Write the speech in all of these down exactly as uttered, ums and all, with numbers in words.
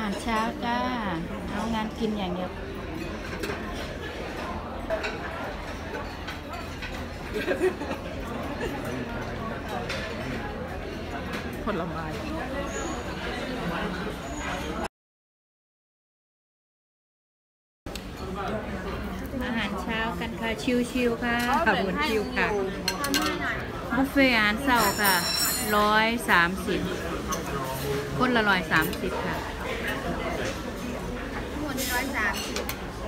ารเช้าจ้าเอางานกินอย่างเดียวผลไม้อาหารเช้ากันค่ะชิวๆค่ะบนชิวค่ะบุฟเฟ่อาหารเช้าค่ะร้อยสามสิบคนละร้อยสามสิบค่ะหมดร้อยสามสิบ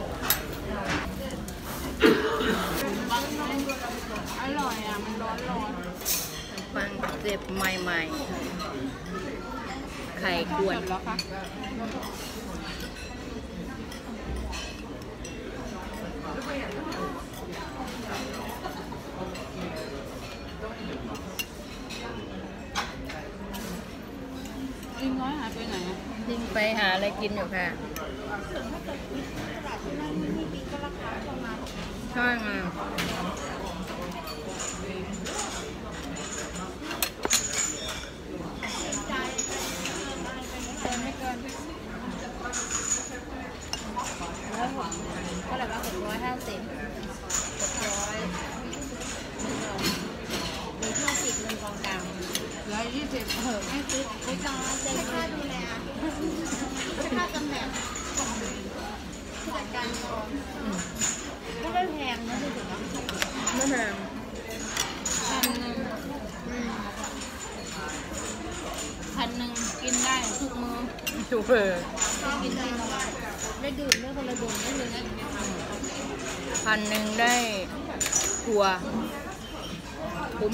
อร่อยอ่ะมันร้อนร้อนปังเจ็บใหม่ๆไข่กวนแล้วค่ะลิงน้อยหายไปไหนลิงไปหาอะไรกินอยู่ค่ะใช่ไงไม่เกินร้อยหกเท่าไหร่บ้างหกร้อยห้าสิบหกร้อยมีห้าสิบเงินกองกลางร้อยยี่สิบเออไม่ซื้อไม่จองเจ๊ค่าดูแลค่าตำแหน่งผู้จัดการกองไม่ได้แพงนะดูสินะไม่แพงพันหนึ่งพันหนึ่งกินได้ทุกมื้อถูกเลยกินได้ได้ดื่มได้คนละดื่มได้เลยนะพันหนึ่งได้ทัวคุ้ม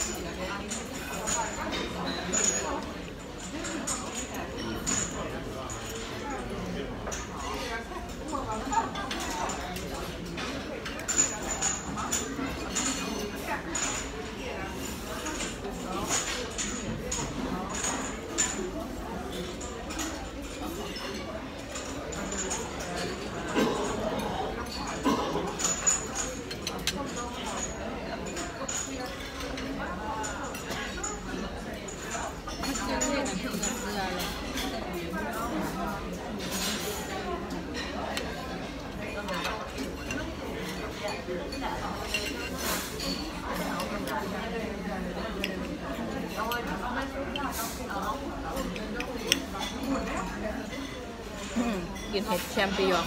กินเห็ดแชมปิญอง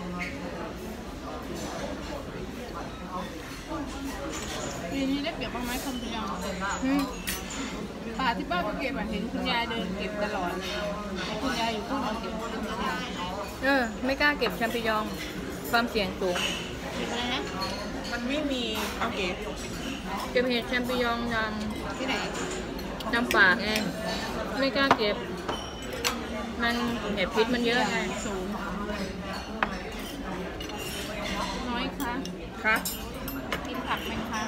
ปีนี้ได้เก็บบ้างไหมคุณยายป่าที่ป้าไปเก็บเห็นคุณยายเดินเก็บตลอดเลยคุณยายอยู่ข้างบนเก็บเออไม่กล้าเก็บแชมปิญองความเสี่ยงสูงอะไรนะมันไม่มีโอเคเก็บเห็ดแชมปิญองยำที่ไหนยำปากไงไม่กล้าเก็บมันเห็ดพิษมันเยอะไงสูงน้อยค่ะค่ะกินผักไหมคะ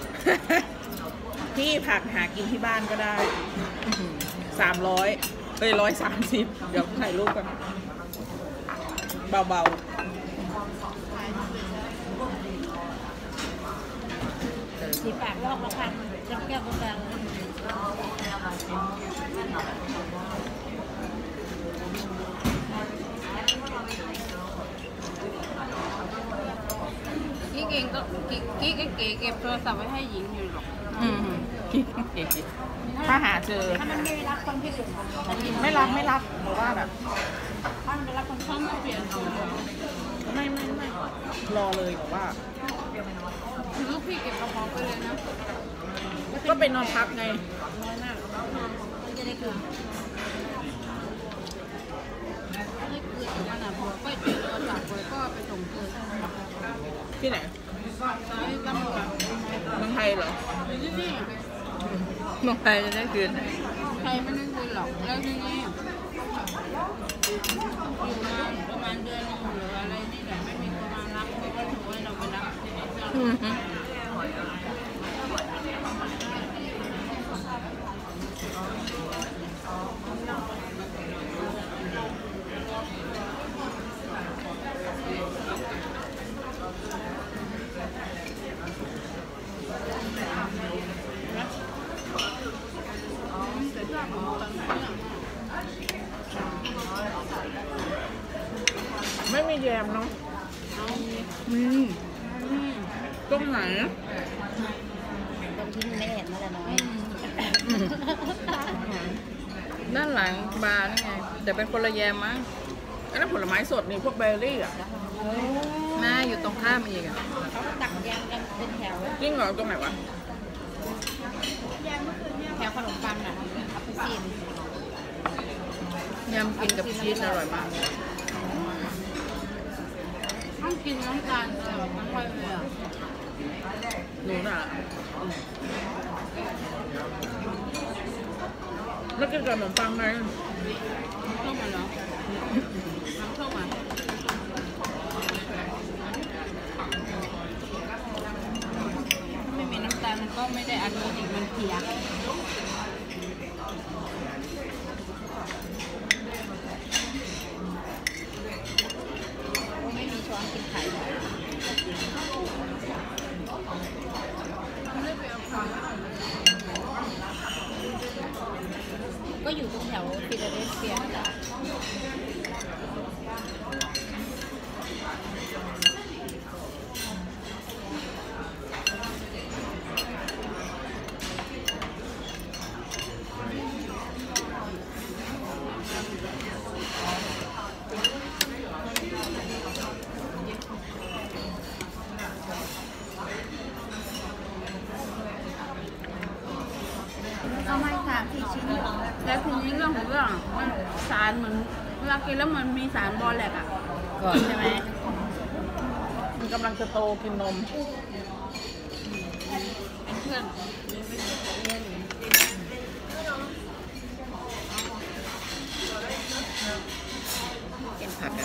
พี่ผักหากินที่บ้านก็ได้สามร้อยเอ้ยร้อยสามสิบเดี๋ยวถ่ายรูปกันเบาๆสีปากลอกละพันจับแก้วกาแฟกิ๊กเองก็กิ๊กกิ๊กเก๋เก็บโทรศัพท์ไว้ให้หญิงอยู่หรอกกิ๊กเก๋ถ้าหาเจอถ้ามันไม่รักคนที่สุดไม่รักไม่รักเพราะว่าแบบถ้ามันรักคนชอบไม่เปลี่ยนไม่ไม่ไม่รอเลยบอกว่าลูกพี่เก็บกระเป๋าไปเลยนะก็เป็นนอนพักไงน้อยมากมันจะได้คืนไม่คืนอีกวันอ่ะพอไปเจอโทรศัพท์ไปก็ไปส่งคืนที่ไหนที่ตำรวจเมืองไทยเหรอที่นี่เมืองไทยจะได้คืนไทยไม่ได้คืนหรอกแล้วที่นี่อยู่มาประมาณเดือนนึงหรืออะไรนี่แหละไม่มีคนมารับเขาก็ถือว่าเราไปรับไม่มีแยมเนาะอืมตรงไหนตรงที่ไม่เห็นนั่นแหละน้อยด้านหลังบาร์นี่ไงแต่เป็นคนละแยมมั้งอันนั้นผลไม้สดนี่พวกเบอร์รี่อ่ะแม่อยู่ตรงข้ามอีกอ่ะเขาตักยำกันเป็นแถวจริงเหรอตรงไหนวะแถวขนมปังอ่ะอัพซีนยำกินกับชีสอร่อยมากต้องกินน้ำตาลตลอดทั้งวันเลยอ่ะหนูน่ะแล้วกินกับขนมปังไงต้มมันเหรอน้ำส้มอ่ะไม่มีน้ำตาลมันก็ไม่ได้อันนี้อีกมันเพียไม่มีช้อนกินไข่ก็อยู่ตรงแถวฟิลาเดลเฟียนั่นแหละก็ไม่สามสี่ชิ้นแล้วทีนี้เรื่องของเรื่องมันสารเหมือนเวลากินแล้วมันมีสารบอแลกอ่ะก่อนใช่ไหมมันกำลังจะโตกินนมเป็นเพื่อนกินผักกัน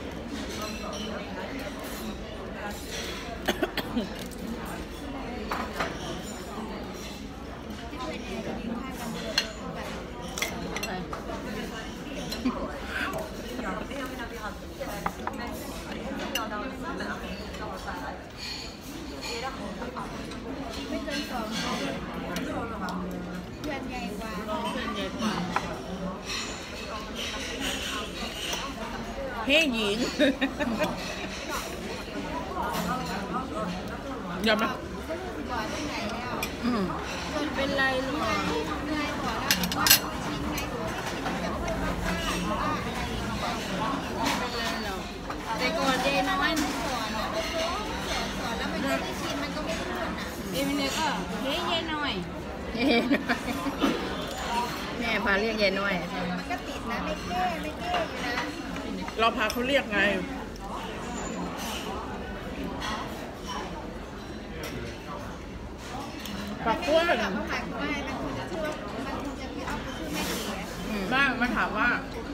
ไม่เกินสองเพื่อนใหญ่กว่าเพื่อนใหญ่กว่าเฮ้ยหญิง อย่ามาบ่อที่ไหนแล้วอืมมันเป็นไรหรอเหนื่อยบ่อแล้วบอกว่าชิ้นไงหนูไม่กินจะไม่ค่อยกล้าหรือว่าอะไรอย่างเงี้ยไม่เป็นไรหรอกแต่ก่อนเดย์น้อยสอนอ่ะสอนแล้วมันก็ได้ชินมันก็ไม่รู้อ่ะเอ็มเนี่ยก็เฮ้ยเย็นหน่อยเย้แม่พาเรียกเย็นหน่อยมันก็ติดนะไม่แก้ไม่แก้อยู่นะเราพาเขาเรียกไงปากกล้วยเขาหมายความว่ามันคงจะชื่อว่ามันคงจะพี่อ๊อฟชื่อแม่เก๋อืมบ้างมาถามว่า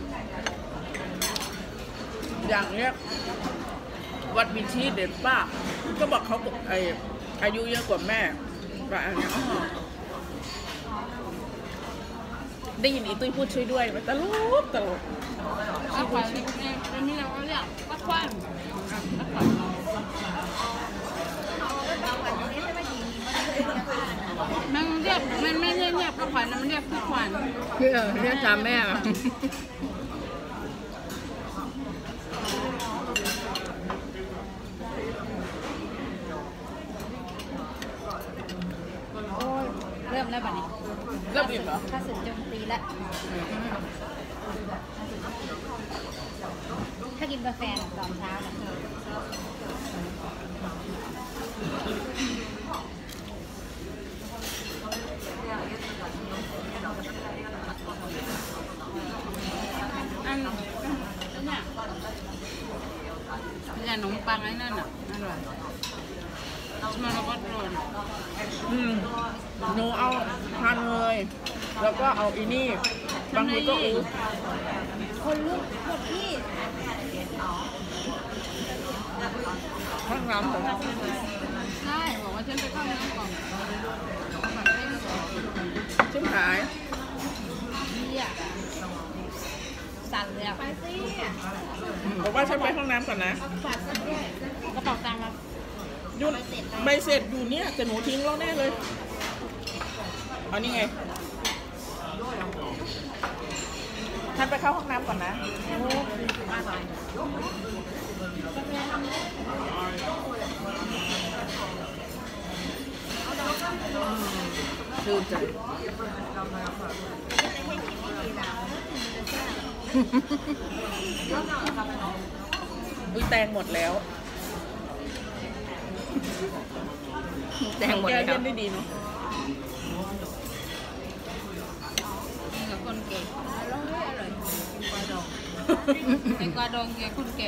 อย่างเนี้ยวัดมีที่เด็ดป้าก็บอกเขาไออายุเยอะกว่าแม่ว่าอันเนี้ยอ๋อได้ยินอีตุ้ยพูดช่วยด้วยมันตลกตลกก็ขวัญเนี่ยตอนนี้เราก็เรียกว่าขวัญก็ขวัญมันเรียกมันไม่เรียกเรียกก็ขวัญมันเรียกพี่ขวัญเพื่อเรียกตามแม่มาเริ่มแล้วบัดนี้เริ่มอิ่มเหรอข้าศึกโจมตีแล้วถ้ากินกาแฟตอนเช้าน่ะอันเนี่ยเนี่ยขนมปังไอ้นั่นอ่ะอร่อยมันก็โดนอืมหนูเอาทานเลยแล้วก็เอาอีนี่บางทีก็อูคนลุกหมดพี่ห้องน้ำของใช่บอกว่าฉันไปเข้าน้ำก่อนชิมหายพี่อ่ะสั่นเลยอ่ะไปสิบอกว่าฉันไปห้องน้ำก่อนนะฝากกันด้วยกระเป๋าตังค์มายุ่นใบเสร็จอยู่เนี่ยแต่หนูทิ้งแล้วแน่เลยเอานี่ไงท่านไปเข้าห้องน้ำก่อนนะโอ้มาหน่อยชื่นใจอุ้ยแตงหมดแล้วแตงหมดแล้วแก้เย็นได้ดีเนาะนี่กับคนแก่อร่อยอร่อยกวาดองแตงกวาดองแกคนแก่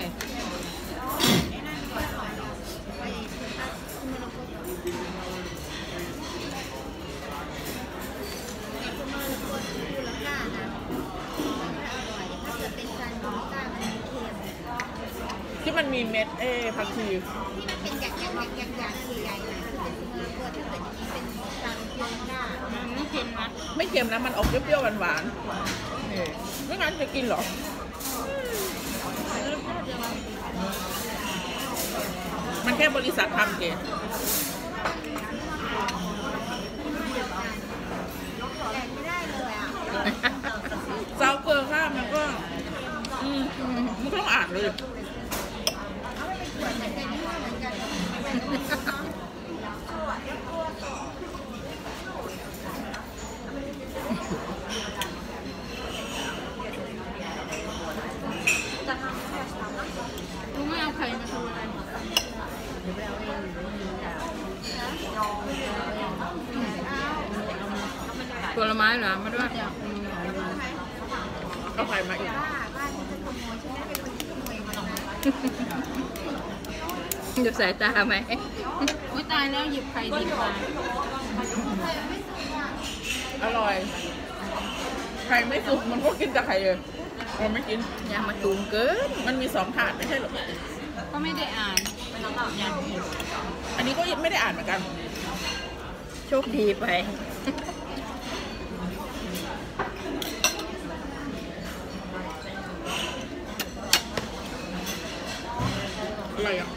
ที่มันมีเม็ดเอผักชีที่มันเป็นอย่างอย่างอย่างอย่างใหญ่ๆนะคือเป็นสมอตัวถ้าเกิดอย่างนี้เป็นจานเพียงหน้าไม่เค็มนะไม่เค็มนะมันออกเปรี้ยวๆหวานๆนี่ไม่งั้นจะกินเหรอ มันแค่บริษัททำเก๋แดกไม่ได้เลยอ่ะเจ้าเกลือข้ามมันก็อืมมันต้องอ่านเลยลุงไม่เอาไข่มาทูอะไรผลไม้เหรอมาด้วยเอาไข่มาอีกบ้านนี้จะขโมยฉันไม่เป็นคนที่ขโมยมันนะหยุดสายตาไหมโอ้ยตายแล้วหยิบไข่ดิบมาอร่อยไข่ไม่สุกมันก็กินแต่ไข่เลยเราไม่กินอย่ามาตูมเกินมันมีสองถาดไม่ใช่หรอก็ไม่ได้อ่านอย่างอันนี้ก็ไม่ได้อ่านเหมือนกันโชคดีไปอะไรอ่ะ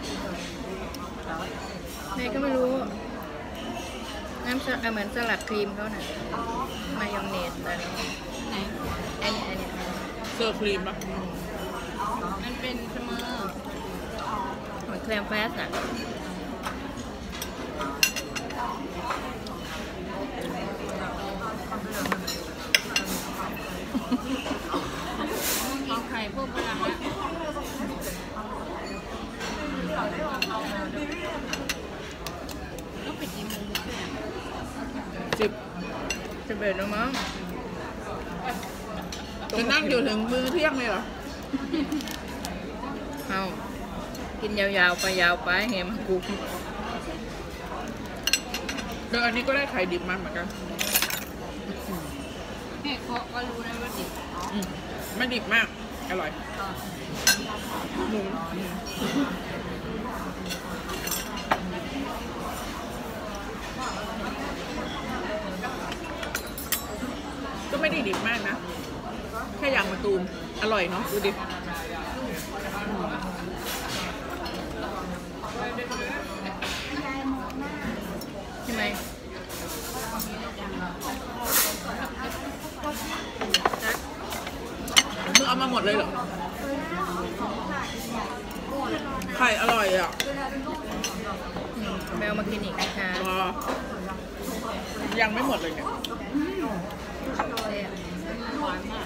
แม่ก็ไม่รู้ น้ำสลัดเหมือนสลัดครีมเขาน่ะ มายองเนสอะไรไหนอันนี้อันนี้เสิร์ฟครีมปะมันเป็นเสมอเหมือนแครมแฟสอ่ะ กินไข่พวกพลังละต้องปิดกี่โมงเนี่ยสิบจะเบิดแล้วมั้งจะนั่งอยู่ถึงมื้อเที่ยงเลยเหรอเอากินยาวๆไปยาวไปเฮมกูเดี๋ยวอันนี้ก็ได้ไข่ดิบมาเหมือนกันแม่เคาะก็รู้นะว่าดิบอืมไม่ดิบมาก อร่อยหมูก็ไม่ได้ดิบมากนะ แค่อย่างมะตูม อร่อยเนาะดูดิใช่ไหมมึงเอามาหมดเลยเหรอ ไข่อร่อยอ่ะแมวมากินอีกนะคะรอยังไม่หมดเลยเนี่ยหวานมาก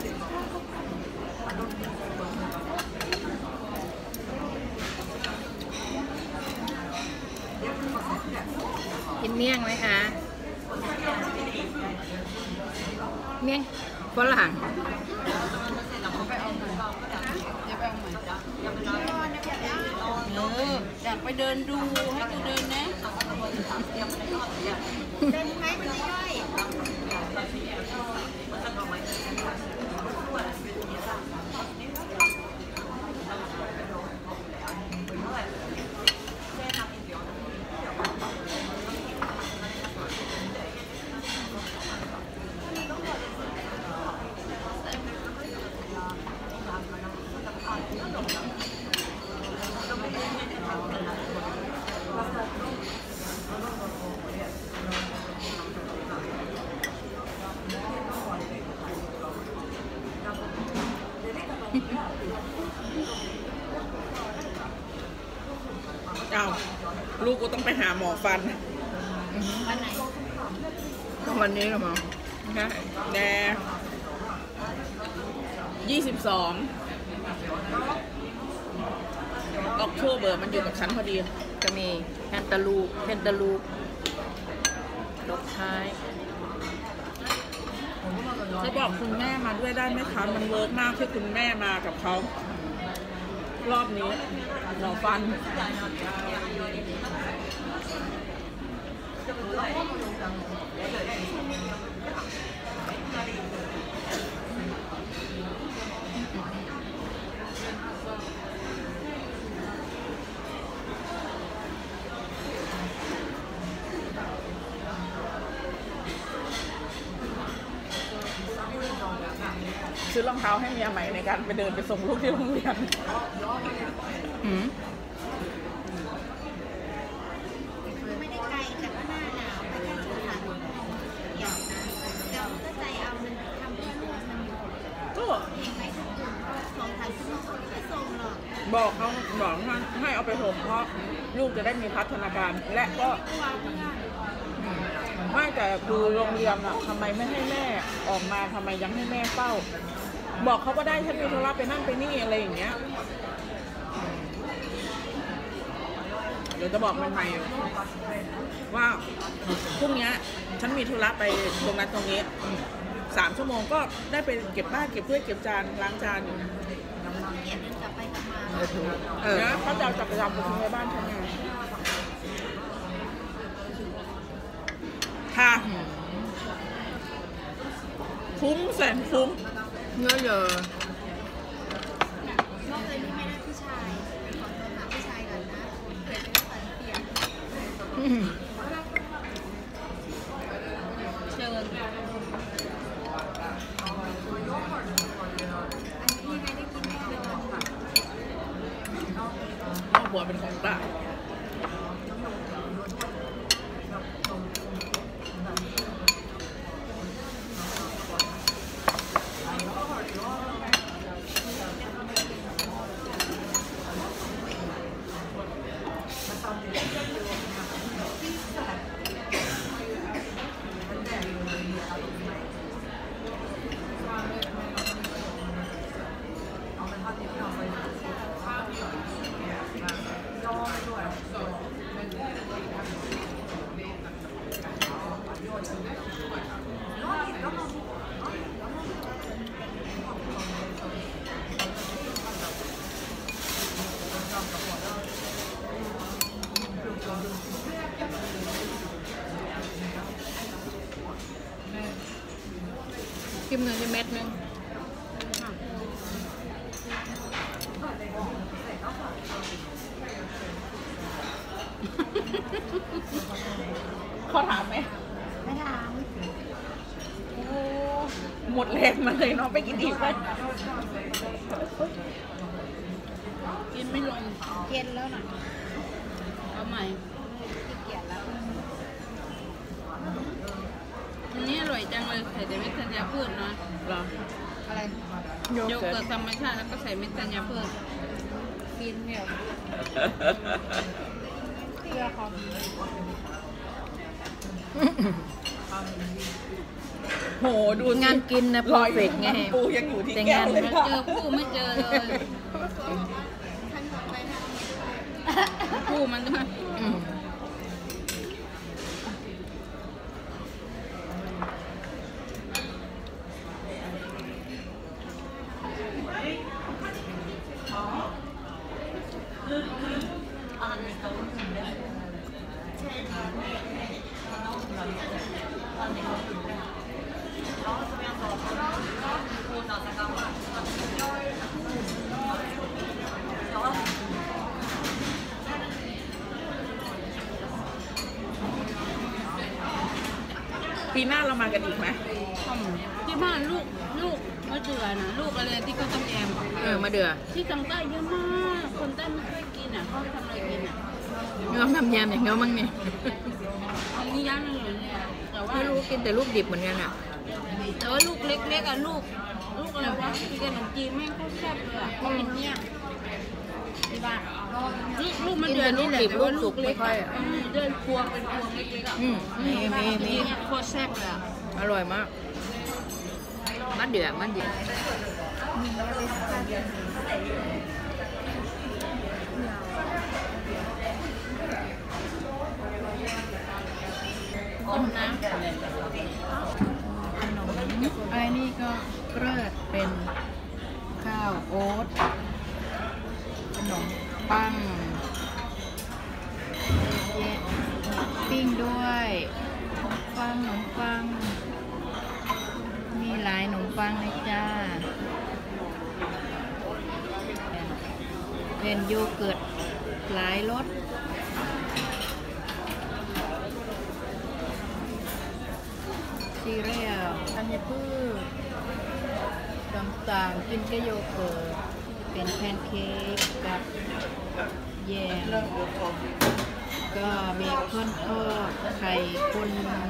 กินเมี่ยงไหมคะ เมี่ยงฝรั่งเอออยากไปเดินดูให้ดูเดินนะเดินไหมมันจะย่อยอ้าวลูกกูต้องไปหาหมอฟันอันไหนต้องวันนี้หรือเปล่าใช่แดยี่สิบสองออกโทเบอร์มันอยู่กับฉันพอดีจะมีแคนตาลูปแคนตาลูปดอกท้ายจะบอกคุณแม่มาด้วยได้ไหมคะมันเวิร์กมากที่คุณแม่มากับเขารอบนี้หมอฟันซื้อรองเท้าให้เมียใหม่ในการไปเดินไปส่งลูกที่โรงเรียนอืมไม่ได้ไกลแต่ก็หน้าหนาวไม่ได้สุดค่ะเดี๋ยวนะเดี๋ยวก็ใจเอามันทำเพื่อลูกมันอยู่ก็เองไปทุกคนก็สองพันชั่วโมงเขาไม่ส่งหรอกบอกเขาบอกให้ให้เอาไปส่งเพราะลูกจะได้มีพัฒนาการและก็กลัวเพื่อนไม่แต่คือโรงเรียนอะทำไมไม่ให้แม่ออกมาทำไมยังให้แม่เฝ้า บอกเขาก็ได้ฉันมีธุระไปนั่นไปนี่อะไรอย่างเงี้ยเดี๋ยวจะบอกมันใหม่ว่าพรุ่งนี้ฉันมีธุระไปตรงนั้นตรงนี้สามชั่วโมงก็ได้ไปเก็บบ้านเก็บถ้วยเก็บจานล้างจานอยู่เกลียดมันกลับไปกลับมาเออถูกเออนะเขาจะเอาจักรยานไปทิ้งในบ้านฉันไงค่ะฟุ้งแสนฟุ้งเยอะเยอะนอกเลยนี่ไม่ได้ผู้ชายขอตัวหาผู้ชายก่อนนะเกิดเป็นฝันเปลี่ยนอืมเชิญอันนี้ไม่ได้กินแน่เลยน้องบัวเป็นของตากินเงินได้เม็ดนึงเขาถามไหมไม่ถามโอ้หมดแรงมาเลยเนาะไปกินอีกไหมกินไม่ลงเย็นแล้วหน่อยเอาใหม่ขี้เกียจแล้วอันนี้อร่อยจังเลยใส่แต่เม็ดธัญพืชนะเหรออะไรโยโยเกิเกิร์ร์ตตธรรมชาติแล้วก็ใส่เม็ดธัญพืชกินเนี่ยเพื่อเขาโหดูสิงานกินนะเพรออยร์เฟกไงปูยังอยู่ที่แต่แก้งานวเลยเจอผู้ไม่เจอเลยท่านบอกไปนะผู้มันด้วยอืมปีหน้าเรามากันอีกไหมที่บ้านลูกลูกมะเดื่อนะลูกอะไรที่เขาทำแยมเออมาเดือที่ทางใต้เยอะมากคนใต้ไม่ค่อยกินอ่ะเขาทำอะไรกินอ่ะเงาทำยำอย่างเงามั่งนี่อันนี้ย่างหนึ่งเลยเนี่ยแต่ว่าไม่รู้กินแต่ลูกดิบเหมือนกันอ่ะแต่ว่าลูกเล็กๆอ่ะลูกลูกอะไรวะที่ขนมจีนแม่งโคตรแซ่บเลยอ่ะเขากินเนี่ยที่บ้านลูกลูกมะเดื่อจะลูกหลิบลูกสุกไม่ค่อยอ่ะเดินพวงเป็นพวงเล็กๆอ่ะอืมมีมีมีโคตรแซ่บเลยอ่ะอร่อยมากมันเดือดมันเดือดต้มน้ำขนมไอ้นี่ก็เกลือเป็นข้าวโอ๊ตขนมปังเยอะๆปิ้งด้วยขนมปังขนมปัง มีหลายขนมปังเลยจ้า เป็นโยเกิร์ตหลายรสซีเรียลธัญพืชต่างๆกินกับโยเกิร์ตเป็นแพนเค้กกับแยมก็เบคอนทอดไข่คน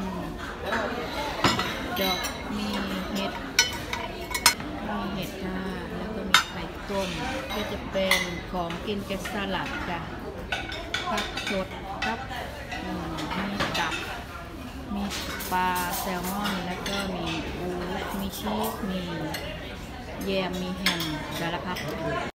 ดอกมีเห็ดมีเห็ดค่ะแล้วก็มีไข่ต้มก็จะเป็นของกินกับสลัดจ้ะผักสดครับอืมมีตับ มีปลาแซลมอนแล้วก็มีอูฐมีชีสมีแยมมีแฮมสารพัด